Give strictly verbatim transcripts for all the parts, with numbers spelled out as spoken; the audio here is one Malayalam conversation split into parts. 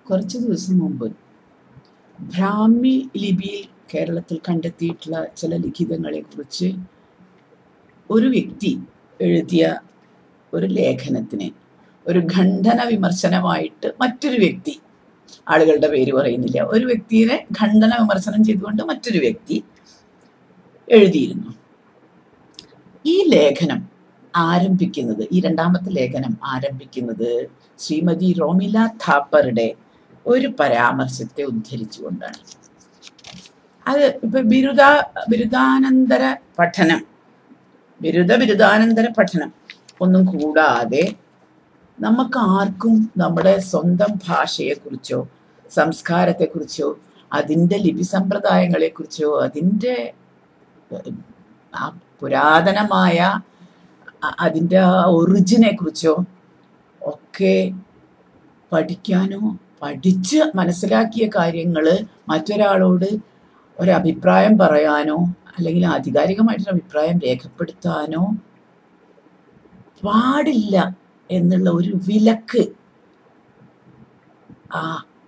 കുറച്ച് ദിവസം മുമ്പ് ബ്രാഹ്മി ലിപിയിൽ കേരളത്തിൽ കണ്ടെത്തിയിട്ടുള്ള ചില ലിഖിതങ്ങളെക്കുറിച്ച് ഒരു വ്യക്തി എഴുതിയ ഒരു ലേഖനത്തിന് ഒരു ഖണ്ഡന വിമർശനമായിട്ട് മറ്റൊരു വ്യക്തി, ആളുകളുടെ പേര് പറയുന്നില്ല, ഒരു വ്യക്തിയെ ഖണ്ഡന വിമർശനം ചെയ്തുകൊണ്ട് മറ്റൊരു വ്യക്തി എഴുതിയിരുന്നു. ഈ ലേഖനം ആരംഭിക്കുന്നത് ഈ രണ്ടാമത്തെ ലേഖനം ആരംഭിക്കുന്നത് ശ്രീമതി റോമില താപ്പറുടെ ഒരു പരാമർശത്തെ ഉദ്ധരിച്ചുകൊണ്ടാണ്. അത് ഇപ്പൊ ബിരുദ ബിരുദാനന്തര പഠനം ബിരുദ ബിരുദാനന്തര പഠനം ഒന്നും കൂടാതെ നമുക്ക് ആർക്കും നമ്മുടെ സ്വന്തം ഭാഷയെക്കുറിച്ചോ സംസ്കാരത്തെക്കുറിച്ചോ അതിൻ്റെ ലിപി സമ്പ്രദായങ്ങളെക്കുറിച്ചോ അതിൻ്റെ ആ പുരാതനമായ അതിൻ്റെ ആ ഒറിജിനെ കുറിച്ചോ ഒക്കെ പഠിക്കാനോ പഠിച്ച് മനസ്സിലാക്കിയ കാര്യങ്ങൾ മറ്റൊരാളോട് ഒരഭിപ്രായം പറയാനോ അല്ലെങ്കിൽ ആധികാരികമായിട്ടൊരു അഭിപ്രായം രേഖപ്പെടുത്താനോ പാടില്ല എന്നുള്ള ഒരു വിലക്ക് ആ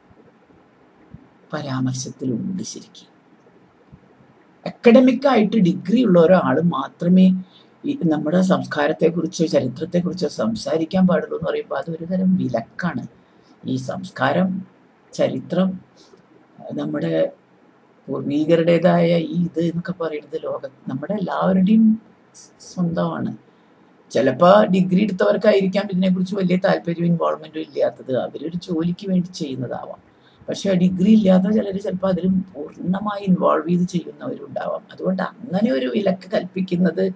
പരാമർശത്തിലുണ്ട്. ശരിക്കും അക്കാഡമിക്കായിട്ട് ഡിഗ്രി ഉള്ള ഒരാൾ മാത്രമേ നമ്മുടെ സംസ്കാരത്തെക്കുറിച്ചോ ചരിത്രത്തെക്കുറിച്ചോ സംസാരിക്കാൻ പാടുള്ളൂ എന്ന് പറയുമ്പോൾ അതൊരു തരം വിലക്കാണ്. ഈ സംസ്കാരം, ചരിത്രം, നമ്മുടെ പൂർവീകരുടേതായ ഈ ഇത് എന്നൊക്കെ പറയുന്നത് ലോക നമ്മുടെ എല്ലാവരുടെയും സ്വന്തമാണ്. ചിലപ്പോൾ ഡിഗ്രി എടുത്തവർക്കായിരിക്കാം ഇതിനെക്കുറിച്ച് വലിയ താല്പര്യവും ഇൻവോൾവ്മെൻറ്റും ഇല്ലാത്തത്, അവരൊരു ജോലിക്ക് വേണ്ടി ചെയ്യുന്നതാവാം. പക്ഷെ ആ ഡിഗ്രി ഇല്ലാത്ത ചിലർ ചിലപ്പോൾ അതിലും പൂർണ്ണമായി ഇൻവോൾവ് ചെയ്ത് ചെയ്യുന്നവരുണ്ടാവാം. അതുകൊണ്ട് അങ്ങനെ ഒരു വിലക്ക് കൽപ്പിക്കുന്നത്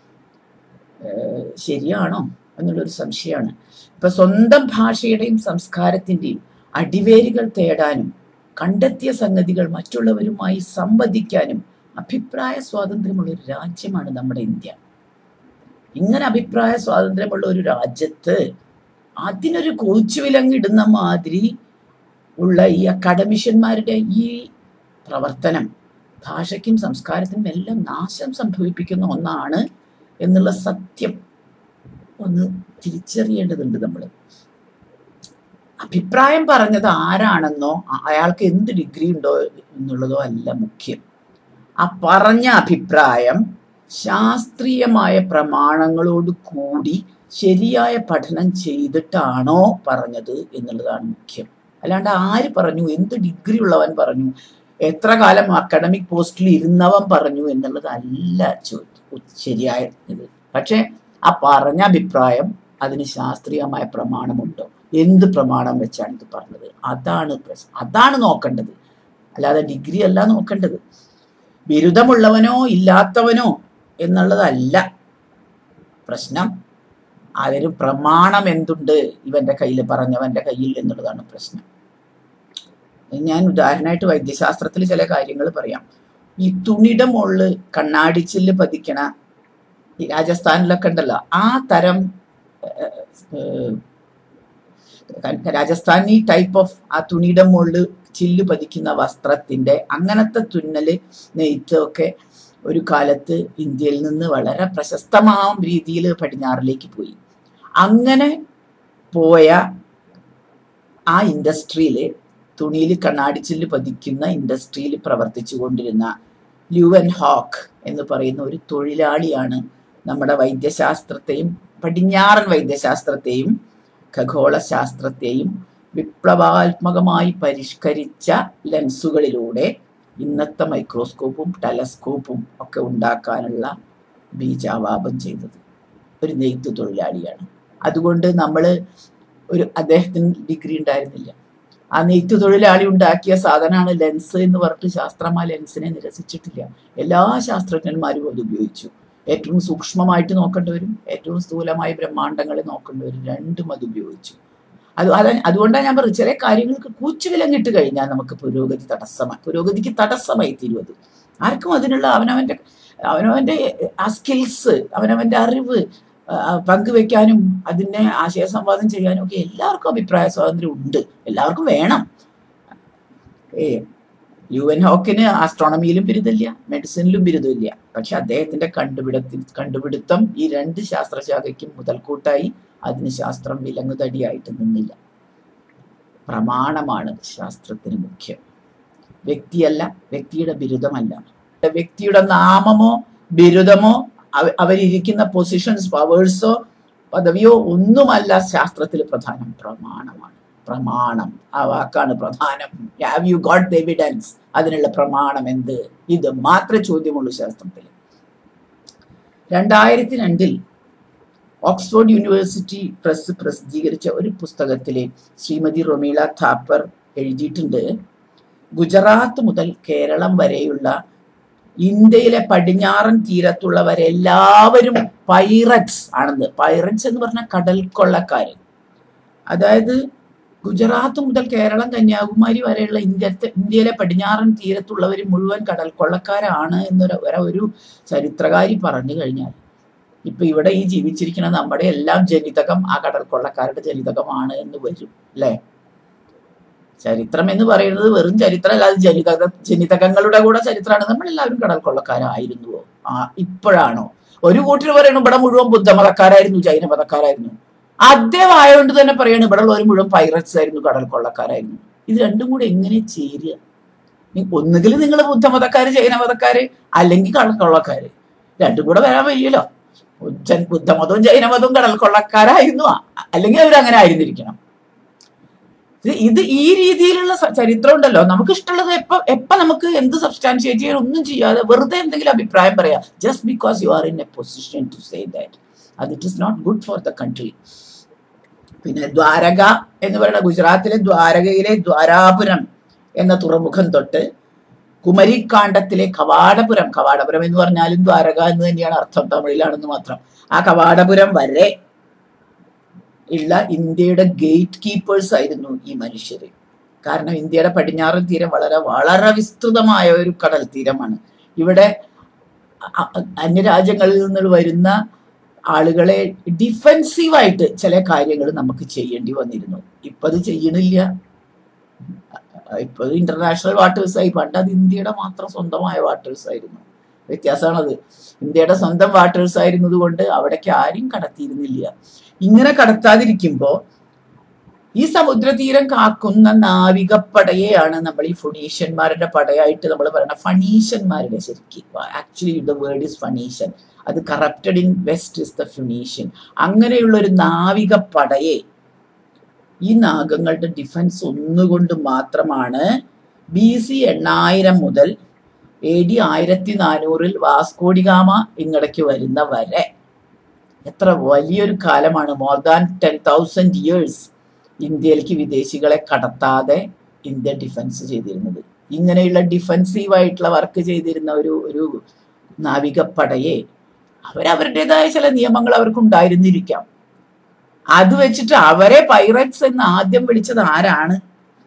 ശരിയാണോ എന്നുള്ളൊരു സംശയമാണ്. ഇപ്പൊ സ്വന്തം ഭാഷയുടെയും സംസ്കാരത്തിൻ്റെയും അടിവേരുകൾ തേടാനും കണ്ടെത്തിയ സംഗതികൾ മറ്റുള്ളവരുമായി സംവദിക്കാനും അഭിപ്രായ സ്വാതന്ത്ര്യമുള്ള ഒരു രാജ്യമാണ് നമ്മുടെ ഇന്ത്യ. ഇങ്ങനെ അഭിപ്രായ സ്വാതന്ത്ര്യമുള്ള ഒരു രാജ്യത്ത് അതിനൊരു കോച്ചുവിലങ്ങിടുന്ന മാതിരി ഉള്ള ഈ അക്കാഡമിഷ്യന്മാരുടെ ഈ പ്രവർത്തനം ഭാഷയ്ക്കും സംസ്കാരത്തിനും എല്ലാം നാശം സംഭവിപ്പിക്കുന്ന ഒന്നാണ് എന്നുള്ള സത്യം ഒന്ന് തിരിച്ചറിയേണ്ടതുണ്ട്. നമ്മൾ അഭിപ്രായം പറഞ്ഞത് ആരാണെന്നോ അയാൾക്ക് എന്ത് ഡിഗ്രി ഉണ്ടോ എന്നുള്ളതോ അല്ല മുഖ്യം. ആ പറഞ്ഞ അഭിപ്രായം ശാസ്ത്രീയമായ പ്രമാണങ്ങളോട് കൂടി ശരിയായ പഠനം ചെയ്തിട്ടാണോ പറഞ്ഞത് എന്നുള്ളതാണ് മുഖ്യം. അല്ലാണ്ട് ആര് പറഞ്ഞു, എന്ത് ഡിഗ്രി ഉള്ളവൻ പറഞ്ഞു, എത്ര കാലം അക്കാഡമിക് പോസ്റ്റിൽ ഇരുന്നവൻ പറഞ്ഞു എന്നുള്ളതല്ല ശരിയായ ഇത്. പക്ഷെ ആ പറഞ്ഞ അഭിപ്രായം അതിന് ശാസ്ത്രീയമായ പ്രമാണമുണ്ടോ, എന്ത് പ്രമാണം വെച്ചാണ് ഇത് പറഞ്ഞത്, അതാണ് പ്രശ്നം. അതാണ് നോക്കേണ്ടത്, അല്ലാതെ ഡിഗ്രി അല്ല നോക്കേണ്ടത്. ബിരുദമുള്ളവനോ ഇല്ലാത്തവനോ എന്നുള്ളതല്ല പ്രശ്നം. അതിന് പ്രമാണം എന്തുണ്ട് ഇവന്റെ കയ്യിൽ, പറഞ്ഞവന്റെ കയ്യിൽ എന്നുള്ളതാണ് പ്രശ്നം. ഞാൻ ഉദാഹരണമായിട്ട് വൈദ്യശാസ്ത്രത്തിൽ ചില കാര്യങ്ങൾ പറയാം. ഈ തുണിയുടെ മുകളിൽ കണ്ണാടിച്ചില്ല് പതിക്കണ ഈ രാജസ്ഥാനിലൊക്കെ ഉണ്ടല്ലോ, ആ തരം രാജസ്ഥാനി ടൈപ്പ് ഓഫ് ആ തുണിയുടെ മുകളിൽ ചില്ല് പതിക്കുന്ന വസ്ത്രത്തിന്റെ അങ്ങനത്തെ തുന്നല് നെയ്ത്തൊക്കെ ഒരു കാലത്ത് ഇന്ത്യയിൽ നിന്ന് വളരെ പ്രശസ്തമായ രീതിയിൽ പടിഞ്ഞാറിലേക്ക് പോയി. അങ്ങനെ പോയ ആ ഇൻഡസ്ട്രിയിൽ, തുണിയിൽ കണ്ണാടിച്ചില്ല് പതിക്കുന്ന ഇൻഡസ്ട്രിയിൽ പ്രവർത്തിച്ചു കൊണ്ടിരുന്ന ല്യൂവൻ ഹോക്ക് എന്ന് പറയുന്ന ഒരു തൊഴിലാളിയാണ് നമ്മുടെ വൈദ്യശാസ്ത്രത്തെയും പടിഞ്ഞാറൻ വൈദ്യശാസ്ത്രത്തെയും ഖഗോളശാസ്ത്രത്തെയും വിപ്ലവാത്മകമായി പരിഷ്കരിച്ച ലെൻസുകളിലൂടെ ഇന്നത്തെ മൈക്രോസ്കോപ്പും ടെലസ്കോപ്പും ഒക്കെ ഉണ്ടാക്കാനുള്ള ബീജാവാപം ചെയ്തത്. ഒരു നെയ്ത്ത് തൊഴിലാളിയാണ്. അതുകൊണ്ട് നമ്മൾ ഒരു അദ്ദേഹത്തിന് ഡിഗ്രി ഉണ്ടായിരുന്നില്ല. ആ നെയ്ത്ത് തൊഴിലാളി ഉണ്ടാക്കിയ സാധനമാണ് ലെൻസ് എന്ന് പറഞ്ഞിട്ട് ശാസ്ത്രം ആ ലെൻസിനെ നിരസിച്ചിട്ടില്ല. എല്ലാ ശാസ്ത്രജ്ഞന്മാരും അത് ഉപയോഗിച്ചു. ഏറ്റവും സൂക്ഷ്മമായിട്ട് നോക്കേണ്ടവരും ഏറ്റവും സ്ഥൂലമായ ബ്രഹ്മാണ്ടങ്ങളെ നോക്കേണ്ടവരും രണ്ടും അത് ഉപയോഗിച്ചു. അത് അത അതുകൊണ്ടാണ് ഞാൻ പറഞ്ഞത്, ചില കാര്യങ്ങൾക്ക് കൂച്ചുവിലങ്ങിട്ട് കഴിഞ്ഞാൽ നമുക്ക് പുരോഗതി തടസ്സമായി പുരോഗതിക്ക് തടസ്സമായി തീരുവത്. ആർക്കും അതിനുള്ള അവനവൻ്റെ അവനവൻ്റെ ആ സ്കിൽസ്, അവനവൻ്റെ അറിവ് പങ്കുവെക്കാനും അതിനെ ആശയസംവാദം ചെയ്യാനും ഒക്കെ എല്ലാവർക്കും അഭിപ്രായ സ്വാതന്ത്ര്യം ഉണ്ട്, എല്ലാവർക്കും വേണം. ഏ ല്യൂവൻ ഹോക്കിന് ആസ്ട്രോണമിയിലും ബിരുദമില്ല, മെഡിസിനിലും ബിരുദമില്ല. പക്ഷെ അദ്ദേഹത്തിന്റെ കണ്ടുപിടുത്തി കണ്ടുപിടുത്തം ഈ രണ്ട് ശാസ്ത്രശാഖയ്ക്കും മുതൽക്കൂട്ടായി. അതിന് ശാസ്ത്രം വിലങ്ങുതടിയായിട്ട് നിന്നില്ല. പ്രമാണമാണ് ശാസ്ത്രത്തിന് മുഖ്യം. വ്യക്തിയല്ല, വ്യക്തിയുടെ ബിരുദമല്ല. വ്യക്തിയുടെ നാമമോ ബിരുദമോ അവരിയ്ക്കുന്ന പൊസിഷൻസ്, പവേഴ്സോ പദവിയോ ഒന്നുമല്ല ശാസ്ത്രത്തിൽ പ്രധാനം. പ്രമാണമാണ്. പ്രമാണം, ആ വാക്കാണ് പ്രധാനം. Have you got the evidence? അതിനുള്ള പ്രമാണം എന്ത്? ഇത് മാത്രമേ ചോദ്യമുള്ളൂ ശാസ്ത്രത്തിൽ. രണ്ടായിരത്തി രണ്ടിൽ ഓക്സ്ഫോർഡ് യൂണിവേഴ്സിറ്റി പ്രസ് പ്രസിദ്ധീകരിച്ച ഒരു പുസ്തകത്തിലെ ശ്രീമതി റൊമീള താപ്പർ എഴുതിയിട്ടുണ്ട്, ഗുജറാത്ത് മുതൽ കേരളം വരെയുള്ള ഇന്ത്യയിലെ പടിഞ്ഞാറൻ തീരത്തുള്ളവരെല്ലാവരും പൈററ്റ്സ് ആണെന്ന്. പൈററ്റ്സ് എന്ന് പറഞ്ഞാൽ കടൽ കൊള്ളക്കാര്. അതായത് ഗുജറാത്ത് മുതൽ കേരളം കന്യാകുമാരി വരെയുള്ള ഇന്ത്യത്തെ ഇന്ത്യയിലെ പടിഞ്ഞാറൻ തീരത്തുള്ളവർ മുഴുവൻ കടൽ കൊള്ളക്കാരാണ് എന്നൊരു ഒരു ചരിത്രകാരി പറഞ്ഞു കഴിഞ്ഞാൽ, ഇപ്പൊ ഇവിടെ ഈ ജീവിച്ചിരിക്കുന്ന നമ്മുടെ എല്ലാം ജനിതകം ആ കടൽ കൊള്ളക്കാരുടെ ജനിതകമാണ് എന്ന് വരും അല്ലെ? ചരിത്രം എന്ന് പറയുന്നത് വെറും ചരിത്രം അല്ലാതെ ജനിതക ജനിതകങ്ങളുടെ കൂടെ ചരിത്രമാണ്. നമ്മളെല്ലാവരും കടൽ കൊള്ളക്കാരായിരുന്നുവോ? ആ ഇപ്പോഴാണോ? ഒരു കൂട്ടർ പറയണു ഇവിടെ മുഴുവൻ ബുദ്ധമതക്കാരായിരുന്നു, ജൈനമതക്കാരായിരുന്നു. അദ്ദേഹം ആയതുകൊണ്ട് തന്നെ പറയണു ഇവിടെ ഉള്ളവർ മുഴുവൻ പൈററ്റ്സ് ആയിരുന്നു, കടൽ കൊള്ളക്കാരായിരുന്നു. ഇത് രണ്ടും കൂടെ എങ്ങനെ ചേരുക? ഒന്നുകിൽ നിങ്ങൾ ബുദ്ധമതക്കാര്, ജൈനമതക്കാര്, അല്ലെങ്കിൽ കടൽ കൊള്ളക്കാര്. രണ്ടും കൂടെ വരാൻ വയ്യല്ലോ. ബുദ്ധമതവും ജൈനമതവും കടൽ കൊള്ളക്കാരായിരുന്നു, അല്ലെങ്കിൽ അവരങ്ങനെ ആയിരുന്നിരിക്കണം. ഇത് ഈ രീതിയിലുള്ള ചരിത്രം ഉണ്ടല്ലോ. നമുക്ക് ഇഷ്ടമുള്ളത് എപ്പോ എപ്പോ നമുക്ക് എന്ത് സബ്സ്റ്റാൻഷിയേറ്റ് ചെയ്യാൻ ഒന്നും ചെയ്യാതെ വെറുതെ എന്തെങ്കിലും അഭിപ്രായം പറയാം, just because you are in a position to say that. അത് it is not good for the country. പിന്നെ ദ്വാരക എന്ന് പറയുന്ന ഗുജറാത്തിലെ ദ്വാരകയിലെ ദ്വാരാപുരം എന്ന തുറമുഖം തൊട്ട് കുമരിക്കാണ്ഡത്തിലെ കവാടപുരം, കവാടപുരം എന്ന് പറഞ്ഞാലും ദ്വാരക എന്ന് തന്നെയാണ് അർത്ഥം, തമിഴിലാണെന്ന് മാത്രം. ആ കവാടപുരം വരെ ഉള്ള ഇന്ത്യയുടെ ഗേറ്റ് കീപ്പേഴ്സ് ആയിരുന്നു ഈ മനുഷ്യര്. കാരണം ഇന്ത്യയുടെ പടിഞ്ഞാറൻ തീരം വളരെ വളരെ വിസ്തൃതമായ ഒരു കടൽ തീരമാണ്. ഇവിടെ അന്യരാജ്യങ്ങളിൽ നിന്ന് വരുന്ന ആളുകളെ ഡിഫെൻസീവായിട്ട് ചില കാര്യങ്ങൾ നമുക്ക് ചെയ്യേണ്ടി വന്നിരുന്നു. ഇപ്പൊ അത് ചെയ്യണില്ല. ഇപ്പൊ ഇന്റർനാഷണൽ വാട്ടേഴ്സ് ആയി. പണ്ട് അത് ഇന്ത്യയുടെ മാത്രം സ്വന്തമായ വാട്ടേഴ്സ് ആയിരുന്നു. വ്യത്യാസമാണത്. ഇന്ത്യയുടെ സ്വന്തം വാട്ടേഴ്സ് ആയിരുന്നത് കൊണ്ട് അവിടേക്ക് ആരും കടത്തിയിരുന്നില്ല. ഇങ്ങനെ കടത്താതിരിക്കുമ്പോ ഈ സമുദ്രതീരം കാക്കുന്ന നാവികപ്പടയെയാണ് നമ്മൾ ഈ ഫൊണീഷ്യന്മാരുടെ പടയായിട്ട് നമ്മൾ പറയുന്നത്. ഫണീഷ്യന്മാരുടെ ശരിക്കും actually the word is Phoenician. അത് corrupted in West is the Phoenician. അങ്ങനെയുള്ള ഒരു നാവികപ്പടയെ, ഈ നാഗങ്ങളുടെ ഡിഫൻസ് ഒന്നുകൊണ്ട് മാത്രമാണ് ബി സി എണ്ണായിരം മുതൽ എ ഡി ആയിരത്തി നാനൂറിൽ വാസ്കോഡിഗാമ ഇങ്ങടയ്ക്ക് വരുന്ന വരെ എത്ര വലിയൊരു കാലമാണ്, more than ten thousand years ഇന്ത്യയിലേക്ക് വിദേശികളെ കടത്താതെ ഇന്ത്യ ഡിഫൻസ് ചെയ്തിരുന്നത്. ഇങ്ങനെയുള്ള ഡിഫൻസീവായിട്ടുള്ള വർക്ക് ചെയ്തിരുന്ന ഒരു ഒരു നാവികപ്പടയെ അവരവരുടേതായ ചില നിയമങ്ങൾ അവർക്ക് ഉണ്ടായിരുന്നിരിക്കാം. അത് വെച്ചിട്ട് അവരെ പൈററ്റ്സ് എന്ന് ആദ്യം വിളിച്ചത് ആരാണ്?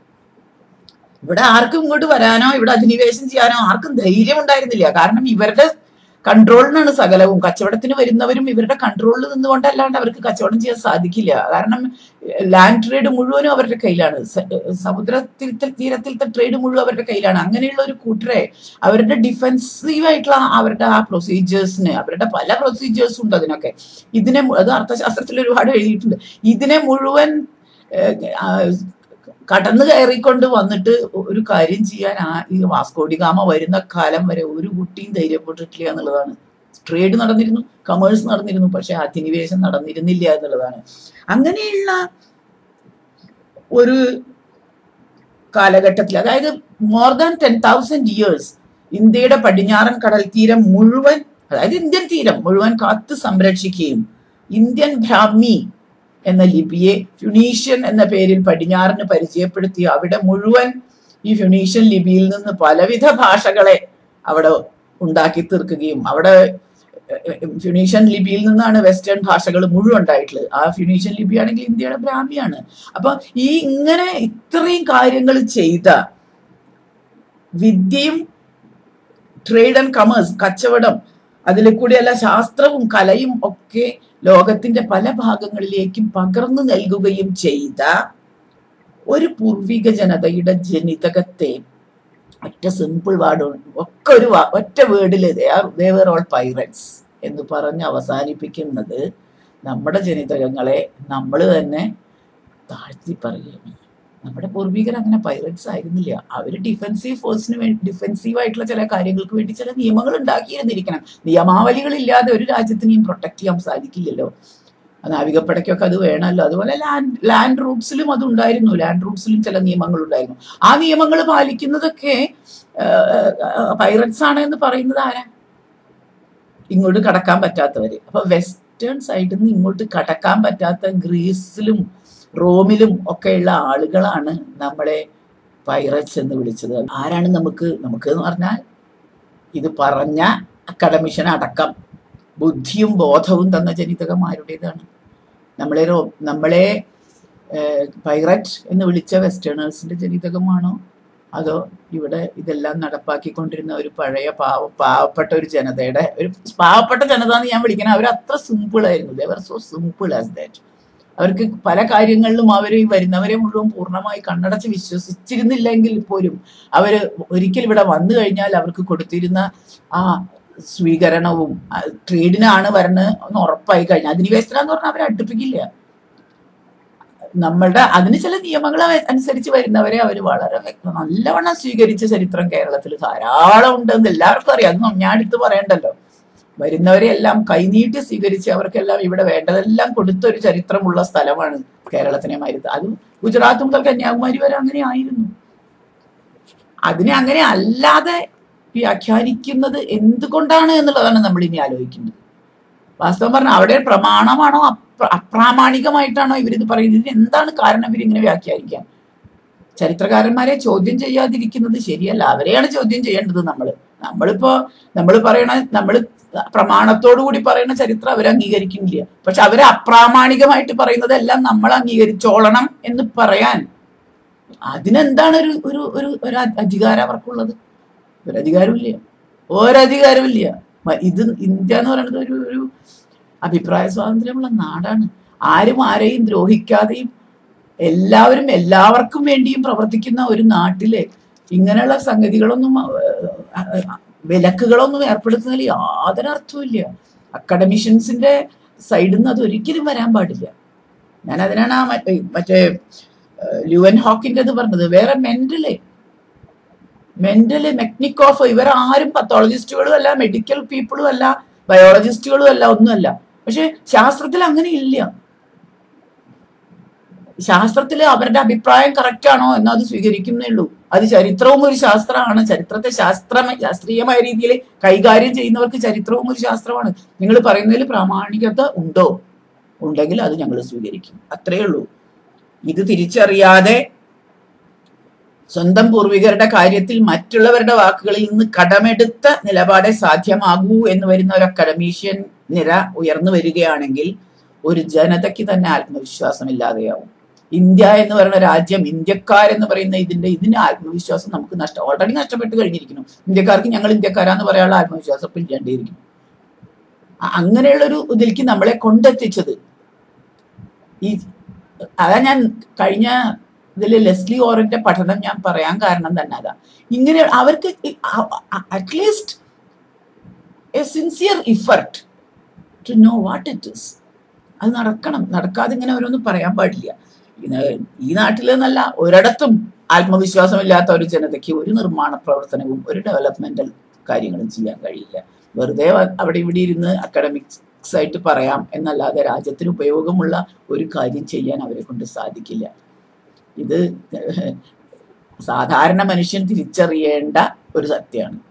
ഇവിടെ ആർക്കും ഇങ്ങോട്ട് വരാനോ ഇവിടെ അധിനിവേശം ചെയ്യാനോ ആർക്കും ധൈര്യം ഉണ്ടായിരുന്നില്ല. കാരണം ഇവരുടെ കൺട്രോളിനാണ് സകലവും. കച്ചവടത്തിന് വരുന്നവരും ഇവരുടെ കൺട്രോളിൽ നിന്നുകൊണ്ടല്ലാണ്ട് അവർക്ക് കച്ചവടം ചെയ്യാൻ സാധിക്കില്ല. കാരണം ലാൻഡ് ട്രേഡ് മുഴുവനും അവരുടെ കയ്യിലാണ്, സമുദ്ര തീരത്തിലത്തെ ട്രേഡ് മുഴുവൻ അവരുടെ കയ്യിലാണ്. അങ്ങനെയുള്ള ഒരു കൂട്ടരെ അവരുടെ ഡിഫെൻസീവായിട്ടുള്ള അവരുടെ ആ പ്രൊസീജിയേഴ്സിന്, അവരുടെ പല പ്രൊസീജിയേഴ്സും ഉണ്ട് അതിനൊക്കെ. ഇതിനെ അത് അർത്ഥശാസ്ത്രത്തിൽ ഒരുപാട് എഴുതിയിട്ടുണ്ട്. ഇതിനെ മുഴുവൻ കടന്നു കയറിക്കൊണ്ട് വന്നിട്ട് ഒരു കാര്യം ചെയ്യാൻ ആ ഈ വാസ്കോഡിഗാമ വരുന്ന കാലം വരെ ഒരു കുട്ടിയും ധൈര്യപ്പെട്ടിട്ടില്ല എന്നുള്ളതാണ്. ട്രേഡ് നടന്നിരുന്നു, കമേഴ്സ് നടന്നിരുന്നു, പക്ഷെ അധിനിവേശം നടന്നിരുന്നില്ല എന്നുള്ളതാണ്. അങ്ങനെയുള്ള ഒരു കാലഘട്ടത്തിൽ, അതായത് more than ten thousand years ഇന്ത്യയുടെ പടിഞ്ഞാറൻ കടൽ തീരം മുഴുവൻ, അതായത് ഇന്ത്യൻ തീരം മുഴുവൻ കാത്ത് സംരക്ഷിക്കുകയും ഇന്ത്യൻ ബ്രാഹ്മി എന്ന ലിപിയെ ഫ്യൂണീഷ്യൻ എന്ന പേരിൽ പടിഞ്ഞാറിന് പരിചയപ്പെടുത്തി അവിടെ മുഴുവൻ ഈ ഫ്യൂണീഷ്യൻ ലിപിയിൽ നിന്ന് പലവിധ ഭാഷകളെ അവിടെ ഉണ്ടാക്കി തീർക്കുകയും, അവിടെ ഫ്യൂണീഷ്യൻ ലിപിയിൽ നിന്നാണ് വെസ്റ്റേൺ ഭാഷകൾ മുഴുവൻ ഉണ്ടായിട്ടുള്ളത്. ആ ഫ്യൂണീഷ്യൻ ലിപി ആണെങ്കിൽ ഇന്ത്യയുടെ ബ്രാഹ്മിയാണ്. അപ്പൊ ഈ ഇങ്ങനെ ഇത്രയും കാര്യങ്ങൾ ചെയ്ത വിദ്യയും ട്രേഡ് ആൻഡ് കമേഴ്സ്, കച്ചവടം, അതിൽ കൂടിയല്ല ശാസ്ത്രവും കലയും ഒക്കെ ലോകത്തിന്റെ പല ഭാഗങ്ങളിലേക്കും പകർന്നു നൽകുകയും ചെയ്ത ഒരു പൂർവിക ജനതയുടെ ജനിതകത്തെ ഒറ്റ സിമ്പിൾ വാർഡ് ഒക്കെ ഒരു ഒറ്റ വേർഡില് ദേ വർ ഓൾ പൈററ്റ്സ് എന്ന് പറഞ്ഞ് അവസാനിപ്പിക്കുന്നത് നമ്മുടെ ജനിതകങ്ങളെ നമ്മൾ തന്നെ താഴ്ത്തി പറയുകയാണ്. നമ്മുടെ പൂർവികർ അങ്ങനെ പൈററ്റ്സ് ആയിരുന്നില്ല. അവർ ഡിഫെൻസീവ് ഫോഴ്സിന് വേണ്ടി, ഡിഫെൻസീവ് ആയിട്ടുള്ള ചില കാര്യങ്ങൾക്ക് വേണ്ടി ചില നിയമങ്ങൾ ഉണ്ടാക്കിയിരുന്നിരിക്കണം. നിയമാവലികളില്ലാതെ ഒരു രാജ്യത്തിനെയും പ്രൊട്ടക്ട് ചെയ്യാൻ സാധിക്കില്ലല്ലോ. നാവികപ്പടയ്ക്കൊക്കെ അത് വേണമല്ലോ. അതുപോലെ ലാൻഡ് ലാൻഡ് റൂട്ട്സിലും അത് ഉണ്ടായിരുന്നു. ലാൻഡ് റൂട്ട്സിലും ചില നിയമങ്ങൾ ഉണ്ടായിരുന്നു. ആ നിയമങ്ങൾ പാലിക്കുന്നതൊക്കെ പൈററ്റ്സ് ആണ് എന്ന് പറയുന്നത് ആരാ? ഇങ്ങോട്ട് കടക്കാൻ പറ്റാത്തവര്. അപ്പൊ വെസ്റ്റേൺ സൈഡിൽ നിന്ന് ഇങ്ങോട്ട് കടക്കാൻ പറ്റാത്ത ഗ്രീസിലും റോമിലും ഒക്കെയുള്ള ആളുകളാണ് നമ്മളെ പൈററ്റ്സ് എന്ന് വിളിച്ചത്. ആരാണ് നമുക്ക് നമുക്ക് എന്ന് പറഞ്ഞാൽ ഇത് പറഞ്ഞ അക്കാഡമിഷ്യൻ അടക്കം ബുദ്ധിയും ബോധവും തന്ന ജനിതകന്മാരുടേതാണ്. നമ്മളെ റോ നമ്മളെ പൈററ്റ് എന്ന് വിളിച്ച വെസ്റ്റേണേഴ്സിന്റെ ജനിതകമാണോ, അതോ ഇവിടെ ഇതെല്ലാം നടപ്പാക്കിക്കൊണ്ടിരുന്ന ഒരു പഴയ പാവ പാവപ്പെട്ട ഒരു ജനതയുടെ ഒരു പാവപ്പെട്ട ജനത എന്ന് ഞാൻ വിളിക്കണം. അവർ അത്ര സിമ്പിൾ ആയിരുന്നു. They were so simple as that. അവർക്ക് പല കാര്യങ്ങളിലും അവർ ഈ വരുന്നവരെ മുഴുവൻ പൂർണ്ണമായി കണ്ണടച്ച് വിശ്വസിച്ചിരുന്നില്ലെങ്കിൽ പോലും അവർ ഒരിക്കൽ ഇവിടെ വന്നു കഴിഞ്ഞാൽ അവർക്ക് കൊടുത്തിരുന്ന ആ സ്വീകരണവും ട്രേഡിനാണ് വരണത് എന്ന് ഉറപ്പായി കഴിഞ്ഞാൽ അധിനിവേശന എന്ന് പറഞ്ഞാൽ അവരെ അടുപ്പിക്കില്ല. നമ്മളുടെ അതിന് ചില നിയമങ്ങൾ അനുസരിച്ച് വരുന്നവരെ അവർ വളരെ നല്ലവണ്ണം സ്വീകരിച്ച ചരിത്രം കേരളത്തിൽ ധാരാളം ഉണ്ടെന്ന് എല്ലാവർക്കും അറിയാം. അത് ഞാൻ എടുത്ത് പറയണ്ടല്ലോ. വരുന്നവരെ എല്ലാം കൈനീട്ടി സ്വീകരിച്ച് അവർക്കെല്ലാം ഇവിടെ വേണ്ടതെല്ലാം കൊടുത്തൊരു ചരിത്രമുള്ള സ്ഥലമാണ് കേരളത്തിനെ മരുന്ന്. അതും ഗുജറാത്ത് മുതൽ കന്യാകുമാരി വരെ അങ്ങനെ ആയിരുന്നു. അതിനെ അങ്ങനെ അല്ലാതെ വ്യാഖ്യാനിക്കുന്നത് എന്തുകൊണ്ടാണ് എന്നുള്ളതാണ് നമ്മൾ ഇനി ആലോചിക്കുന്നത്. വാസ്തവം പറഞ്ഞാൽ അവിടെ പ്രമാണമാണോ അപ്രാമാണികമായിട്ടാണോ ഇവരിത് പറയുന്നത്? ഇതിന് എന്താണ് കാരണം ഇവരിങ്ങനെ വ്യാഖ്യാനിക്കാൻ? ചരിത്രകാരന്മാരെ ചോദ്യം ചെയ്യാതിരിക്കുന്നത് ശരിയല്ല. അവരെയാണ് ചോദ്യം ചെയ്യേണ്ടത്. നമ്മൾ നമ്മളിപ്പോ നമ്മൾ പറയണ നമ്മൾ പ്രമാണത്തോടു കൂടി പറയുന്ന ചരിത്രം അവർ അംഗീകരിക്കുന്നില്ല. പക്ഷെ അവരെ അപ്രാമാണികമായിട്ട് പറയുന്നതെല്ലാം നമ്മൾ അംഗീകരിച്ചോളണം എന്ന് പറയാൻ അതിനെന്താണ് ഒരു ഒരു ഒരു ഒരു അധികാരം അവർക്കുള്ളത്? ഒരധികാരമില്ല, ഒരധികാരമില്ല. ഇത് ഇന്ത്യ എന്ന് പറയുന്നത് ഒരു ഒരു അഭിപ്രായ സ്വാതന്ത്ര്യമുള്ള നാടാണ്. ആരും ആരെയും ദ്രോഹിക്കാതെയും എല്ലാവരും എല്ലാവർക്കും വേണ്ടിയും പ്രവർത്തിക്കുന്ന ഒരു നാട്ടിലെ ഇങ്ങനെയുള്ള സംഗതികളൊന്നും വിലക്കുകളൊന്നും ഏർപ്പെടുത്തുന്നതിൽ യാതൊരു അർത്ഥമില്ല. അക്കാഡമിഷ്യൻസിന്റെ സൈഡിൽ നിന്ന് അത് ഒരിക്കലും വരാൻ പാടില്ല. ഞാൻ അതിനാണ് ആ മറ്റേ മറ്റേ ല്യൂവൻ ഹോക്കിൻ്റെ അത് പറഞ്ഞത്. വേറെ മെന്റല് മെന്റല് മെക്നിക്കോഫ് ഇവരാരും പത്തോളജിസ്റ്റുകളും അല്ല, മെഡിക്കൽ പീപ്പിളും അല്ല, ബയോളജിസ്റ്റുകളും അല്ല, ഒന്നുമല്ല. പക്ഷെ ശാസ്ത്രത്തിൽ അങ്ങനെ ഇല്ല. ശാസ്ത്രത്തിൽ അവരുടെ അഭിപ്രായം കറക്റ്റ് ആണോ എന്നോ അത് സ്വീകരിക്കുന്നേ ഉള്ളൂ. അത് ചരിത്രവും ഒരു ശാസ്ത്രമാണ്. ചരിത്രത്തെ ശാസ്ത്ര ശാസ്ത്രീയമായ രീതിയിൽ കൈകാര്യം ചെയ്യുന്നവർക്ക് ചരിത്രവും ഒരു ശാസ്ത്രമാണ്. നിങ്ങൾ പറയുന്നതിൽ പ്രാമാണികത ഉണ്ടോ? ഉണ്ടെങ്കിൽ അത് ഞങ്ങൾ സ്വീകരിക്കും. അത്രയേ ഉള്ളൂ. ഇത് തിരിച്ചറിയാതെ സ്വന്തം പൂർവികരുടെ കാര്യത്തിൽ മറ്റുള്ളവരുടെ വാക്കുകളിൽ നിന്ന് കടമെടുത്ത നിലപാടെ സാധ്യമാകൂ എന്ന് വരുന്ന ഒരു അക്കാഡമീഷ്യൻ നിര ഉയർന്നു വരികയാണെങ്കിൽ ഒരു ജനതയ്ക്ക് തന്നെ ആത്മവിശ്വാസമില്ലാതെയാവും. ഇന്ത്യ എന്ന് പറയുന്ന രാജ്യം, ഇന്ത്യക്കാരെന്ന് പറയുന്ന ഇതിന്റെ ഇതിന്റെ ആത്മവിശ്വാസം നമുക്ക് നഷ്ടം ഓൾറെഡി നഷ്ടപ്പെട്ട് കഴിഞ്ഞിരിക്കുന്നു. ഇന്ത്യക്കാർക്ക് ഞങ്ങൾ ഇന്ത്യക്കാരാന്ന് പറയാനുള്ള ആത്മവിശ്വാസം ഇപ്പം ഇല്ലാണ്ടിരിക്കുന്നു. അങ്ങനെയുള്ളൊരു ഇതിലേക്ക് നമ്മളെ കൊണ്ടെത്തിച്ചത് ഈ അതാ ഞാൻ കഴിഞ്ഞ ഇതിൽ ലെസ്ലി ഓറിന്റെ പഠനം ഞാൻ പറയാൻ കാരണം തന്നെ അതാ. ഇങ്ങനെ അവർക്ക് at least a sincere effort to know what it is. അത് നടക്കണം. നടക്കാതെ ഇങ്ങനെ ഓരോന്നും പറയാൻ പാടില്ല. ഈ നാട്ടിൽ നിന്നല്ല ഒരിടത്തും ആത്മവിശ്വാസമില്ലാത്ത ഒരു ജനതയ്ക്ക് ഒരു നിർമ്മാണ പ്രവർത്തനവും ഒരു ഡെവലപ്മെന്റൽ കാര്യങ്ങളും ചെയ്യാൻ കഴിയില്ല. വെറുതെ അവിടെ ഇവിടെ ഇരുന്ന് അക്കാഡമിക്സ് ആയിട്ട് പറയാം എന്നല്ലാതെ രാജ്യത്തിന് ഉപയോഗമുള്ള ഒരു കാര്യം ചെയ്യാൻ അവരെ കൊണ്ട് സാധിക്കില്ല. ഇത് സാധാരണ മനുഷ്യൻ തിരിച്ചറിയേണ്ട ഒരു സത്യമാണ്.